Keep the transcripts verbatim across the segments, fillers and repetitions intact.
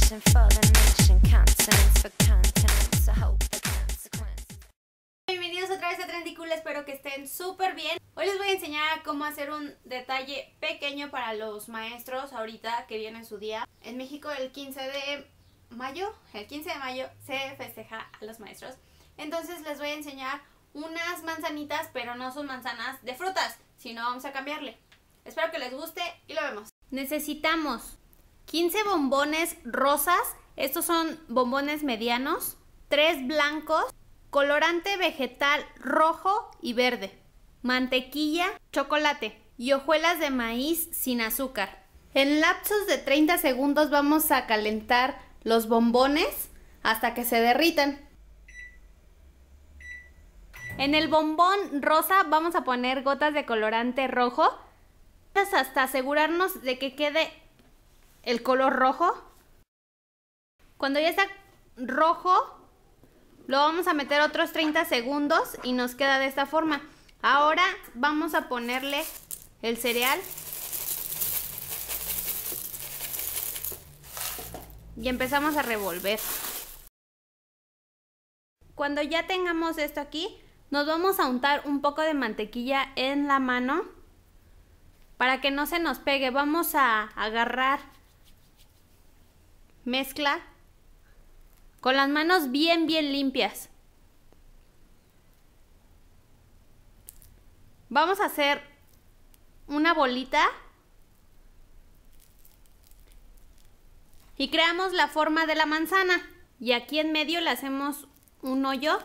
searching for the nation, continents for continents. I hope the consequences. Bienvenidos otra vez a Trendy Cool, espero que estén súper bien. Hoy les voy a enseñar cómo hacer un detalle pequeño para los maestros ahorita que viene su día. En México el quince de mayo, el quince de mayo se festeja a los maestros. Entonces les voy a enseñar unas manzanitas, pero no son manzanas de frutas, sino vamos a cambiarle. Espero que les guste y lo vemos. Necesitamos quince bombones rosas, estos son bombones medianos, tres blancos, colorante vegetal rojo y verde, mantequilla, chocolate y hojuelas de maíz sin azúcar. En lapsos de treinta segundos vamos a calentar los bombones hasta que se derritan. En el bombón rosa vamos a poner gotas de colorante rojo hasta asegurarnos de que quede el color rojo. Cuando ya está rojo, lo vamos a meter otros treinta segundos y nos queda de esta forma. Ahora vamos a ponerle el cereal y empezamos a revolver. Cuando ya tengamos esto aquí, nos vamos a untar un poco de mantequilla en la mano para que no se nos pegue. Vamos a agarrar mezcla con las manos bien bien limpias. Vamos a hacer una bolita y creamos la forma de la manzana y aquí en medio le hacemos un hoyo.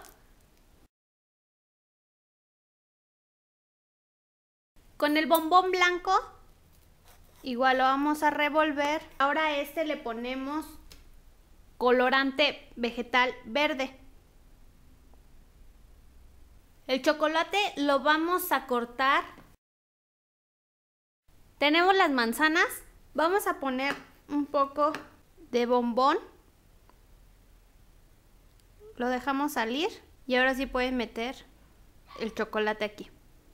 Con el bombón blanco igual lo vamos a revolver. Ahora a este le ponemos colorante vegetal verde. El chocolate lo vamos a cortar. Tenemos las manzanas. Vamos a poner un poco de bombón. Lo dejamos salir y ahora sí pueden meter el chocolate aquí.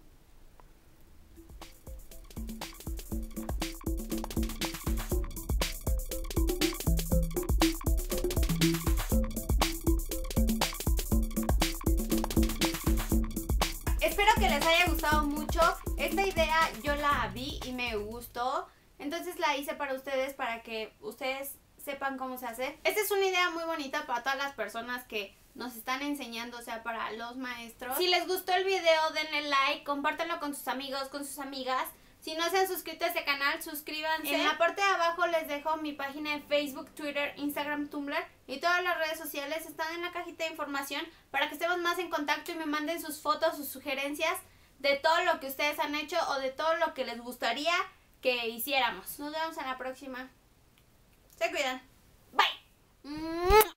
Espero que les haya gustado mucho. Esta idea yo la vi y me gustó. Entonces la hice para ustedes, para que ustedes sepan cómo se hace. Esta es una idea muy bonita para todas las personas que nos están enseñando, o sea, para los maestros. Si les gustó el video, denle like, compártanlo con sus amigos, con sus amigas. Si no se han suscrito a este canal, suscríbanse. En la parte de abajo les dejo mi página de Facebook, Twitter, Instagram, Tumblr y todas las redes sociales están en la cajita de información para que estemos más en contacto y me manden sus fotos, sus sugerencias de todo lo que ustedes han hecho o de todo lo que les gustaría que hiciéramos. Nos vemos en la próxima. Se cuidan. Bye.